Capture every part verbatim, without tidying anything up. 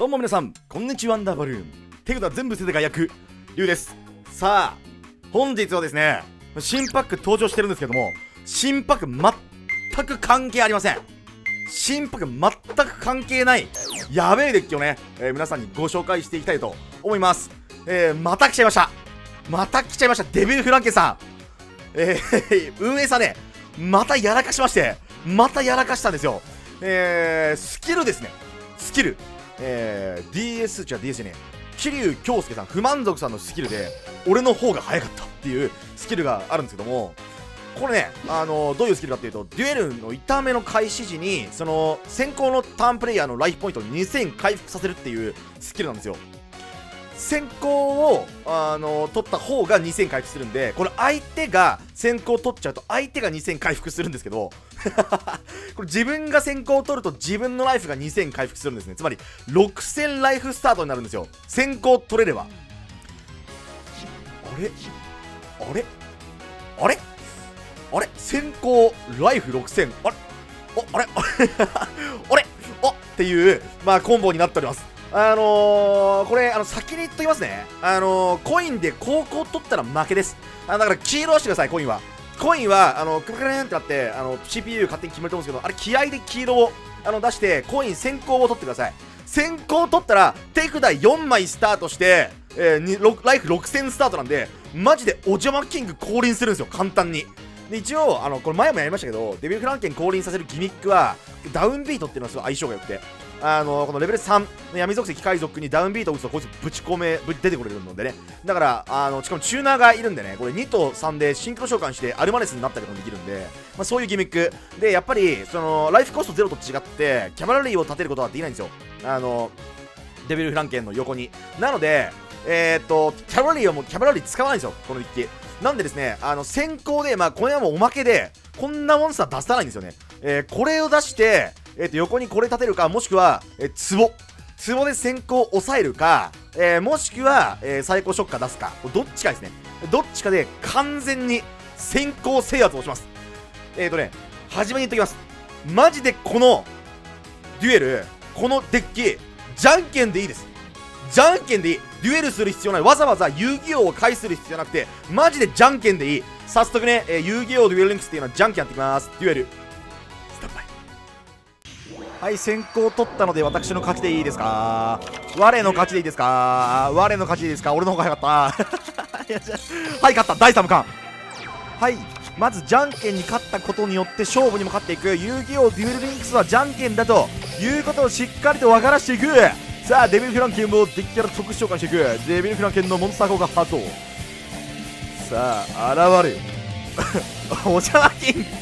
どうも皆さん、こんにちは。ワンダーバルーン手札全部捨ててが役リュウです。さあ本日はですね、新パック登場してるんですけども、新パック全く関係ありません。新パック全く関係ないやべえデッキをね、えー、皆さんにご紹介していきたいと思います。えー、また来ちゃいましたまた来ちゃいましたデビルフランケンさん。えー、運営さんね、またやらかしましてまたやらかしたんですよ。えー、スキルですね。スキルえー、ディーエス じゃ ディーエス じゃねえ桐生京介さん、不満足さんのスキルで俺の方が早かったっていうスキルがあるんですけども、これね、あのー、どういうスキルかっていうと、デュエルの痛めの開始時にその先行のターンプレイヤーのライフポイントをにせん回復させるっていうスキルなんですよ。先行を、あのー、取った方がにせん回復するんで、これ相手が先行取っちゃうと相手がにせん回復するんですけどこれ自分が先行を取ると自分のライフがにせん回復するんですね。つまりろくせんライフスタートになるんですよ、先行取れれば。あれあれあれあれ先行ライフろくせん、あれおあれあれおっていう、まあ、コンボになっております。あのー、これあの先に言っときますね。あのー、コインで高校取ったら負けです。あだから黄色をしてください。コインはコインはあのクルクルンってなってあの シーピーユー 勝手に決めると思うんですけど、あれ気合で黄色をあの出してコイン先行を取ってください。先行取ったら手札よんまいスタートして、えー、にライフろくせんスタートなんで、マジでお邪魔キング降臨するんですよ、簡単に。で一応あのこれ前もやりましたけど、デビルフランケン降臨させるギミックはダウンビートっていうのはすごい相性が良くて、あのこのレベルさんの闇属性機械族にダウンビートを打つとこいつぶち込めぶ出てくれるのでね。だからあのしかもチューナーがいるんでね、これにとさんでシンクロ召喚してアルマネスになったりもできるんで、まあ、そういうギミックで、やっぱりそのライフコストゼロと違ってキャバラリーを立てることはできないんですよ、あのデビルフランケンの横に。なのでえー、っとキャバラリーはもうキャバラリー使わないんですよ、このデッキ。なんでですね、あの先行で、まあこれはもうおまけでこんなモンスター出さないんですよね。えー、これを出してえー、と横にこれ立てるか、もしくは、えー、壺壺で先行を抑えるか、えー、もしくは、えー、最高ショッカー出すか、どっちかですね。どっちかで完全に先行制圧をします。えーとね初めに言っときます。マジでこのデュエル、このデッキじゃんけんでいいです。じゃんけんでいい。デュエルする必要ない。わざわざ遊戯王を介する必要なくて、マジでじゃんけんでいい。早速ね、えー、遊戯王デュエルリンクスっていうのはじゃんけんやっていきます。デュエルスタンバイ。はい、先行取ったので私の勝ちでいいですか。我の勝ちでいいですか。我の勝ちでいいですか。俺の方が早かったはい、勝った。だいさんかん。はい、まずじゃんけんに勝ったことによって勝負にも勝っていく。遊戯王デュエルリンクスはじゃんけんだということをしっかりと分からしていく。さあデビルフランケンをデッキから特殊召喚していく。デビルフランケンのモンスター効果発動。さあ現れるお邪魔キング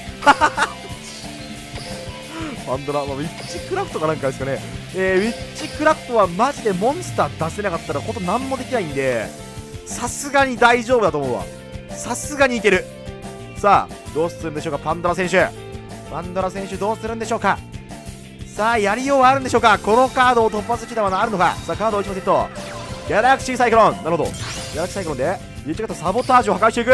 パンドラ、まあ、ウィッチクラフトかなんかですかね。えー、ウィッチクラフトはマジでモンスター出せなかったらほんと何もできないんで、さすがに大丈夫だと思うわ。さすがにいける。さあどうするんでしょうか、パンドラ選手。パンドラ選手どうするんでしょうか。さあやりようはあるんでしょうか。このカードを突破する手段はあるのか。さあカードをいちまいセット。ギャラクシーサイクロン、なるほど。ギャラクシーサイクロンで言っちゃったサボタージュを破壊していく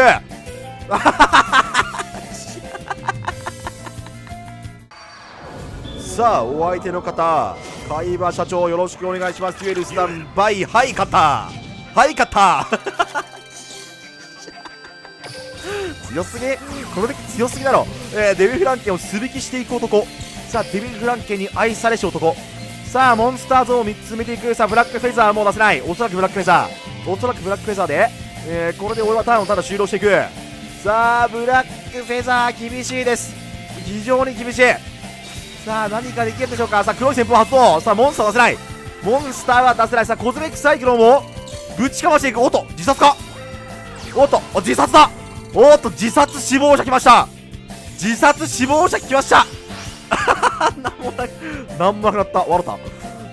さあお相手の方、海馬社長よろしくお願いします。デュエルスタンバイ。はい勝った、はい勝った強すぎ、このデッキ強すぎだろ。えー、デビルフランケンを素引きしていく男。さあデビルフランケンに愛されし男。さあモンスターゾーンをみっつ埋めていく。さあブラックフェザーもう出せない。おそらくブラックフェザー、おそらくブラックフェザーで、えー、これで俺はターンをただ終了していく。さあブラックフェザー厳しいです、非常に厳しい。さあ何かできるんでしょうか。さあ黒い旋風発動。さあモンスターは出せない、モンスターは出せない。さあコズメックサイクロンをぶちかましていく。おっと自殺か。おっと自殺だ。おっと自殺死亡者来ました。自殺死亡者来ましたなんもなくなんもなくなった。笑った。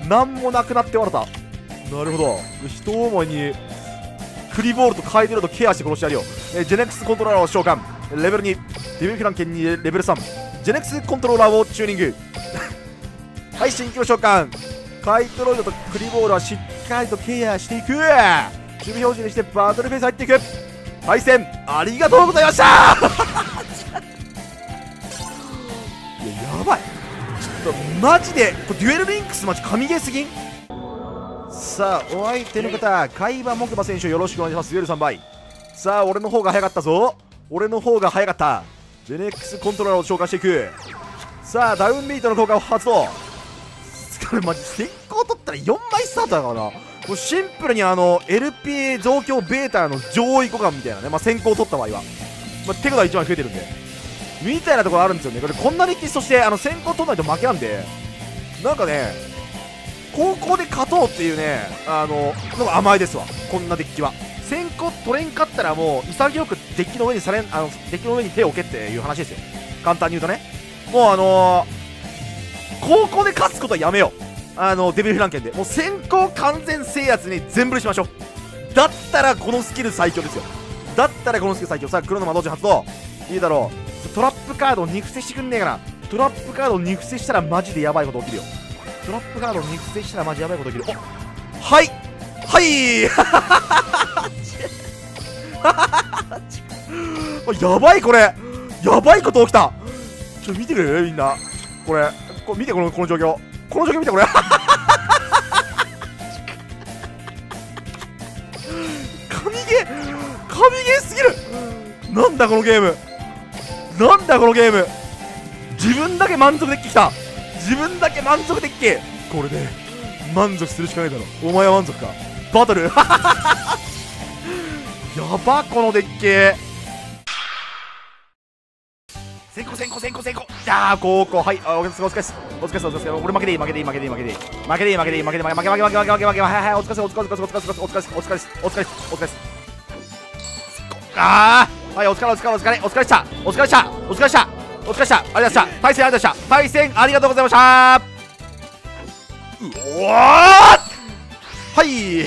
なんもなくなって笑った。なるほど、一思いにクリボールとカイドロとケアして殺してやるよ。えー、ジェネックスコントローラーを召喚。レベルにデビルフランケンにレベルさん、ジェネックスコントローラーをチューニングはい、新規の召喚。カイトロイドとクリボールはしっかりとケアしていく。守備表示にしてバトルフェイス入っていく。対戦ありがとうございましたいや、やばい、ちょっとマジでこれデュエルリンクスマジ神ゲーすぎん。 さあお相手の方海馬木馬選手よろしくお願いします。デュエルさんばい。さあ俺の方が早かったぞ。俺の方が早かった。ジェネックスコントローラーを召喚していく。さあダウンビートの効果を発動。これマジ先行取ったらよんまいスタートだからな。もうシンプルにあの エルピー 増強ベータの上位互換みたいなね、まあ、先行取った場合は、まあ、手札いちまい増えてるんでみたいなところあるんですよね。これこんな歴史としてあの先行取らないと負けなんで、なんかね高校で勝とうっていうねあののが甘いですわ。こんなデッキは先行取れんかったらもう潔くデッキの上にされんあのデッキの上に手を置けっていう話ですよ。簡単に言うとね、もうあのー、高校で勝つことはやめよう。あのデビルフランケンでもう先行完全制圧に全振りしましょう。だったらこのスキル最強ですよ。だったらこのスキル最強。さあ黒の魔導士発動。いいだろう。トラップカードをに伏せしてくんねえかな。トラップカードをに伏せしたらマジでやばいこと起きるよ。トラップカードをに伏せしたらマジやばいこと起きる。おはいはいやばい、これやばいこと起きた。ちょっと見てくれるみんな。これこれ見て、このこの状況、この状況見てこれ神ゲー神ゲーすぎる。なんだこのゲーム、なんだこのゲーム。自分だけ満足デッキきた。自分だけ満足デッキ。これで満足するしかないだろ。お前は満足か。バトルやばこのデッキ。先行先行先行先行。ああ高校はい、あお疲れお疲れお疲れお疲れお疲れ。俺負けでいい負けでいい負けでいい負けでいい負けでいい負けでいい負けでいい負けでいい負け負け負け負け負け負け負け負けはいはいお疲れお疲れお疲れお疲れお疲れお疲れお疲れお疲れお疲れお疲れ。ああはいお疲れお疲れお疲れお疲れしたお疲れしたお疲れしたお疲れしたありがとうございました。対戦ありがとうございました。対戦ありがとうございました。うおーはい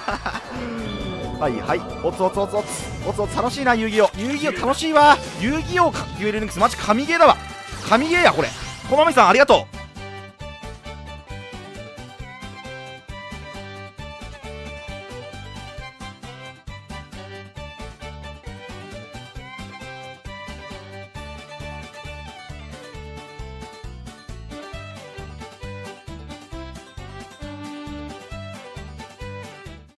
はいはいおつおつおつおつおつおつ。楽しいな遊戯王。遊戯王楽しいわ。遊戯王デュエルリンクスマジ神ゲーだわ。神ゲーやこれ。こまみさんありがとう。